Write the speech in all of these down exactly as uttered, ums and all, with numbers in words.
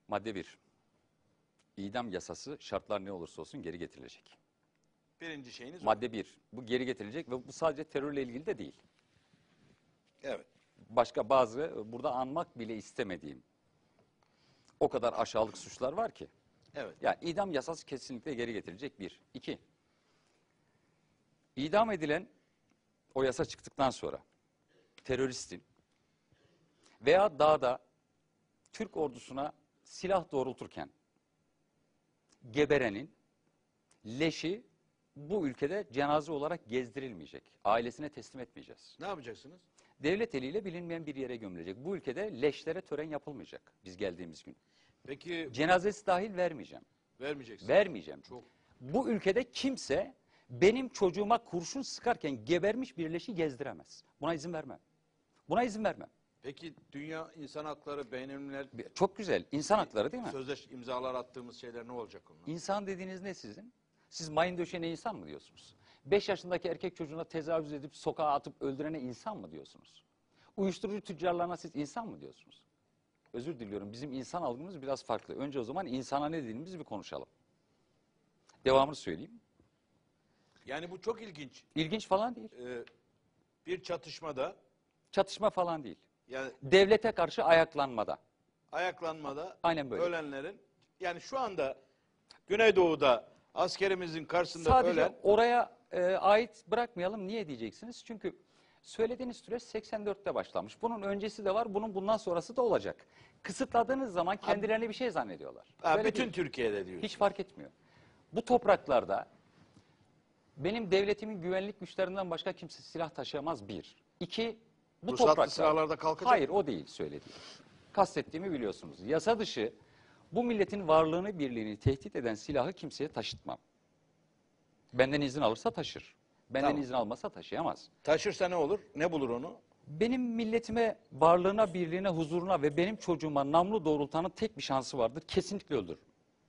Madde bir. İdam yasası şartlar ne olursa olsun geri getirilecek. Birinci şeyiniz o. Madde bir. Bu geri getirilecek ve bu sadece terörle ilgili de değil. Evet. Başka bazı burada anmak bile istemediğim o kadar aşağılık suçlar var ki. Evet. Yani idam yasası kesinlikle geri getirilecek bir. İki. İdam edilen o yasa çıktıktan sonra teröristin veya dağda Türk ordusuna silah doğrulturken geberenin leşi bu ülkede cenaze olarak gezdirilmeyecek. Ailesine teslim etmeyeceğiz. Ne yapacaksınız? Devlet eliyle bilinmeyen bir yere gömülecek. Bu ülkede leşlere tören yapılmayacak biz geldiğimiz gün. Peki Cenazesi dahil vermeyeceğim. vermeyeceksiniz. Vermeyeceğim. Çok. Bu ülkede kimse benim çocuğuma kurşun sıkarken gebermiş bir leşi gezdiremez. Buna izin vermem. Buna izin vermem. Peki Dünya İnsan Hakları Beynelmiler Çok güzel. İnsan hakları değil mi? sözleş imzalar attığımız şeyler ne olacak onlar? İnsan dediğiniz ne sizin? Siz mayın döşeğine insan mı diyorsunuz? Beş yaşındaki erkek çocuğuna tecavüz edip sokağa atıp öldürene insan mı diyorsunuz? Uyuşturucu tüccarlarına siz insan mı diyorsunuz? Özür diliyorum, bizim insan algımız biraz farklı. Önce o zaman insana ne dediğimizi bir konuşalım. Devamını söyleyeyim. Yani bu çok ilginç. İlginç falan değil. Ee, bir çatışmada Çatışma falan değil. yani Devlete karşı ayaklanmada. ayaklanmada Aynen böyle. ölenlerin yani şu anda Güneydoğu'da askerimizin karşısında Sadece ölen oraya e, ait bırakmayalım. Niye diyeceksiniz? Çünkü söylediğiniz süreç seksen dörtte başlamış. Bunun öncesi de var, bunun bundan sonrası da olacak. Kısıtladığınız zaman kendilerini bir şey zannediyorlar. ha, Böyle bütün değil. Türkiye'de diyor. Hiç fark etmiyor. Bu topraklarda benim devletimin güvenlik güçlerinden başka kimse silah taşıyamaz bir. İki, bu Ruhsatlı topraklar... silahlarda kalkacak Hayır, mı? o değil söylediğim. Kastettiğimi biliyorsunuz. Yasa dışı bu milletin varlığını, birliğini tehdit eden silahı kimseye taşıtmam. Benden izin alırsa taşır. Benden Tamam. izin almazsa taşıyamaz. Taşırsa ne olur? Ne bulur onu? Benim milletime, varlığına, birliğine, huzuruna ve benim çocuğuma namlu doğrultanın tek bir şansı vardır. Kesinlikle öldürür.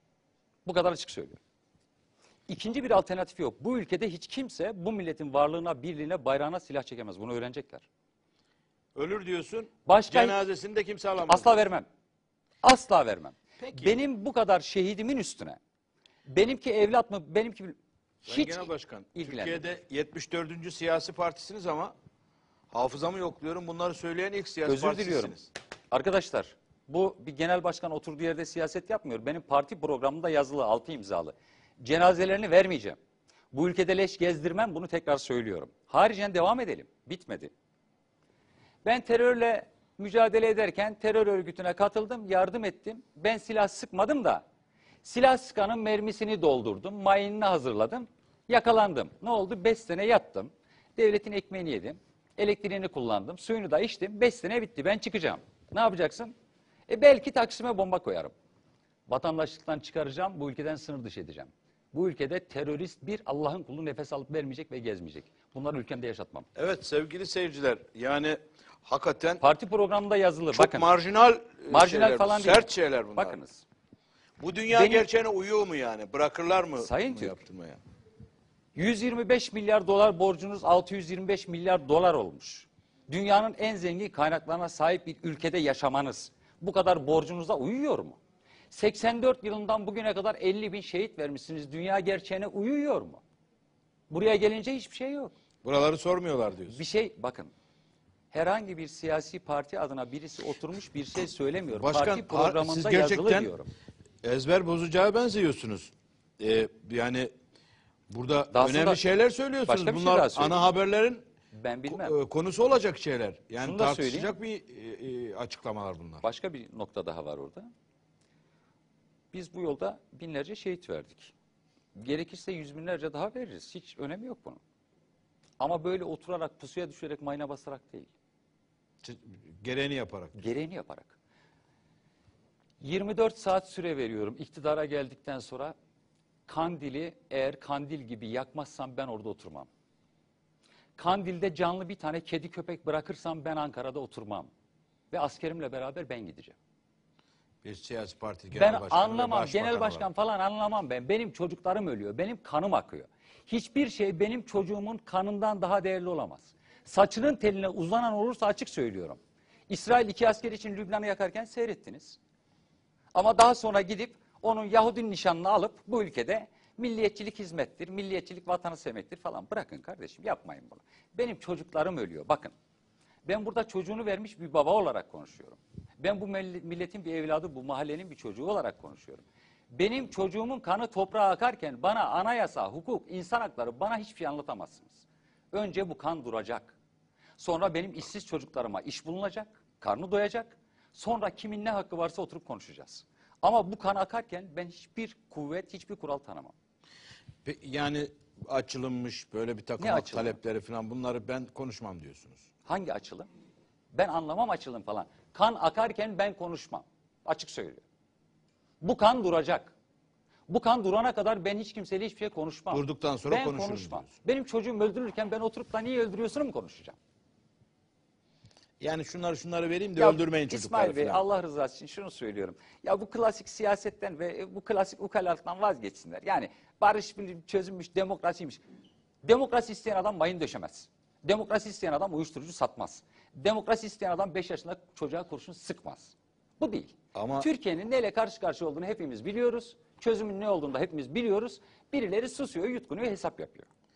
Bu kadar açık söylüyorum. İkinci bir alternatif yok. Bu ülkede hiç kimse bu milletin varlığına, birliğine, bayrağına silah çekemez. Bunu öğrenecekler. Ölür diyorsun. Başka- Cenazesini de kimse alamaz. Asla vermem. Asla vermem. Peki. Benim bu kadar şehidimin üstüne, benimki evlat mı, benimki Sayın hiç Genel Başkan, ilgilenmiyor. Türkiye'de yetmiş dördüncü siyasi partisiniz ama hafızamı yokluyorum. Bunları söyleyen ilk siyasi Özür parti diliyorum. sizsiniz. Arkadaşlar, bu bir genel başkan oturduğu yerde siyaset yapmıyor. Benim parti programımda yazılı, altı imzalı. Cenazelerini vermeyeceğim. Bu ülkede leş gezdirmem, bunu tekrar söylüyorum. Haricen devam edelim. Bitmedi. Ben terörle mücadele ederken terör örgütüne katıldım, yardım ettim. Ben silah sıkmadım da silah sıkanın mermisini doldurdum, mayınını hazırladım, yakalandım. Ne oldu? Beş sene yattım. Devletin ekmeğini yedim. Elektriğini kullandım, suyunu da içtim. Beş sene bitti, ben çıkacağım. Ne yapacaksın? E belki Taksim'e bomba koyarım. Vatandaşlıktan çıkaracağım, bu ülkeden sınır dışı edeceğim. Bu ülkede terörist bir Allah'ın kulu nefes alıp vermeyecek ve gezmeyecek. Bunları ülkemde yaşatmam. Evet sevgili seyirciler, yani hakikaten Parti programında yazılı. çok Bakın, marjinal, e, marjinal şeyler, falan sert değil. şeyler bunlar. Bakınız. Bu dünya Benim- gerçeğine uyuyor mu yani? Bırakırlar mı Sayın bunu Türk, yaptırmaya? yüz yirmi beş milyar dolar borcunuz altı yüz yirmi beş milyar dolar olmuş. Dünyanın en zengin kaynaklarına sahip bir ülkede yaşamanız bu kadar borcunuza uyuyor mu? seksen dört yılından bugüne kadar elli bin şehit vermişsiniz. Dünya gerçeğine uyuyor mu? Buraya gelince hiçbir şey yok. Buraları sormuyorlar diyorsun. Bir şey bakın. Herhangi bir siyasi parti adına birisi oturmuş bir şey söylemiyor. Başkan, Parti siz programında yazılı gerçekten diyorum. ezber bozacağı benziyorsunuz. Ee, yani burada Dahasında önemli şeyler söylüyorsunuz. başka bir şey Bunlar daha söyleyeyim. ana haberlerin Ben bilmem. ko- e, konusu olacak şeyler. Yani Şunu da tartışacak bir e, e, açıklamalar bunlar. Başka bir nokta daha var orada. Biz bu yolda binlerce şehit verdik. Gerekirse yüz binlerce daha veririz. Hiç önemi yok bunun. Ama böyle oturarak, pusuya düşerek, mayına basarak değil. Gereğini yaparak. Gereğini yaparak. yirmi dört saat süre veriyorum. İktidara geldikten sonra Kandil'i eğer Kandil gibi yakmazsam ben orada oturmam. Kandil'de canlı bir tane kedi köpek bırakırsam ben Ankara'da oturmam. Ve askerimle beraber ben gideceğim. Bir siyasi parti genel Ben başkanı ve anlamam, başbakanı genel var. başkan falan anlamam ben. Benim çocuklarım ölüyor, benim kanım akıyor. Hiçbir şey benim çocuğumun kanından daha değerli olamaz. Saçının teline uzanan olursa açık söylüyorum. İsrail iki asker için Lübnan'ı yakarken seyrettiniz. Ama daha sonra gidip onun Yahudi nişanını alıp bu ülkede milliyetçilik hizmettir, milliyetçilik vatanı sevmektir falan. Bırakın kardeşim, yapmayın bunu. Benim çocuklarım ölüyor, bakın. Ben burada çocuğunu vermiş bir baba olarak konuşuyorum. Ben bu milletin bir evladı, bu mahallenin bir çocuğu olarak konuşuyorum. Benim çocuğumun kanı toprağa akarken bana anayasa, hukuk, insan hakları, bana hiçbir şey anlatamazsınız. Önce bu kan duracak. Sonra benim işsiz çocuklarıma iş bulunacak, karnı doyacak. Sonra kimin ne hakkı varsa oturup konuşacağız. Ama bu kan akarken ben hiçbir kuvvet, hiçbir kural tanımam. Pe- Yani açılınmış böyle bir takım Ne hak açılımı? talepleri falan, bunları ben konuşmam diyorsunuz. Hangi açılım? Ben anlamam açılım falan. Kan akarken ben konuşmam. Açık söylüyorum. Bu kan duracak. Bu kan durana kadar ben hiç kimseyle hiçbir şey konuşmam. Durduktan sonra ben konuşuruz konuşmam. diyorsun. Benim çocuğum öldürülürken ben oturup da niye öldürüyorsun mu konuşacağım? Yani şunları şunları vereyim de Ya öldürmeyin çocukları İsmail Bey, falan. Allah rızası için şunu söylüyorum. Ya bu klasik siyasetten ve bu klasik ukalalıktan vazgeçsinler. Yani barış, çözülmüş, demokrasiymiş. Demokrasi isteyen adam mayın döşemez. Demokrasi isteyen adam uyuşturucu satmaz. Demokrasi isteyen adam beş yaşında çocuğa kurşun sıkmaz. Bu değil. Ama- Türkiye'nin neyle karşı karşıya olduğunu hepimiz biliyoruz. Çözümün ne olduğunu da hepimiz biliyoruz. Birileri susuyor, yutkunuyor, hesap yapıyor.